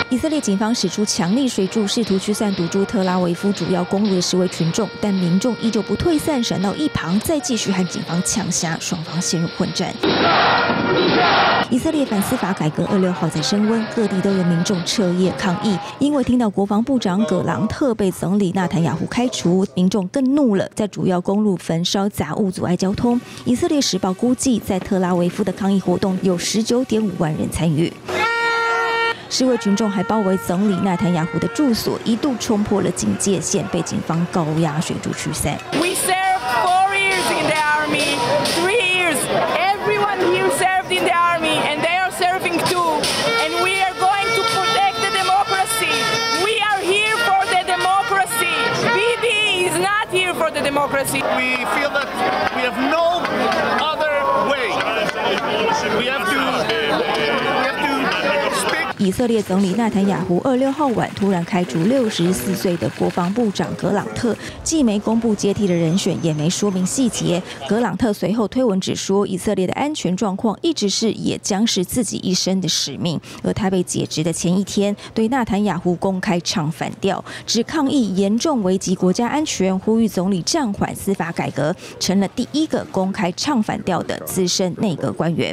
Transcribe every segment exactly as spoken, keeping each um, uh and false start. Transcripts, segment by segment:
以色列警方使出强力水柱，试图驱散堵住特拉维夫主要公路的示威群众，但民众依旧不退散，闪到一旁，再继续和警方呛下，双方陷入混战。以色列反司法改革二六号在升温，各地都有民众彻夜抗议，因为听到国防部长葛朗特被总理纳坦雅胡开除，民众更怒了，在主要公路焚烧杂物阻碍交通。以色列时报估计，在特拉维夫的抗议活动有十九点五万人参与。示威群众还包围总理纳坦雅胡的住所，一度冲破了警戒线，被警方高压水柱驱散。 We served four years in the army, three years. Everyone here served in the army, and they are serving too. And we are going to protect the democracy. We are here for the democracy. Bibi is not here for the democracy. We feel that we have no other way. We have to. We have to speak. 以色列总理纳坦雅胡二六号晚突然开除六十四岁的国防部长格朗特，既没公布接替的人选，也没说明细节。格朗特随后推文只说，以色列的安全状况一直是，也将是自己一生的使命。而他被解职的前一天，对纳坦雅胡公开唱反调，指抗议严重危及国家安全，呼吁总理暂缓司法改革，成了第一个公开唱反调的资深内阁官员。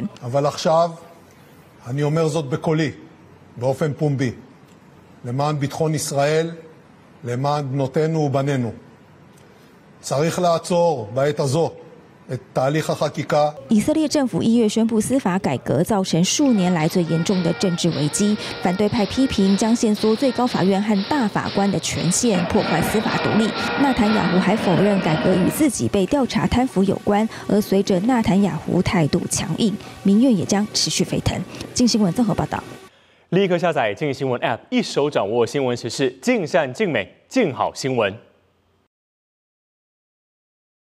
אני אומר זאת בקולי, באופן פומבי, למען ביטחון ישראל, למען בנותינו ובנינו. צריך לעצור בעת הזו את תהליך החקיקה. 以色列政府一月宣布司法改革，造成数年来最严重的政治危机。反对派批评将限缩最高法院和大法官的权限，破坏司法独立。纳坦雅胡还否认改革与自己被调查贪腐有关。而随着纳坦雅胡态度强硬，民怨也将持续沸腾。镜新闻综合报道。 立刻下载镜新闻 App， 一手掌握新闻时事，尽善尽美，尽好新闻。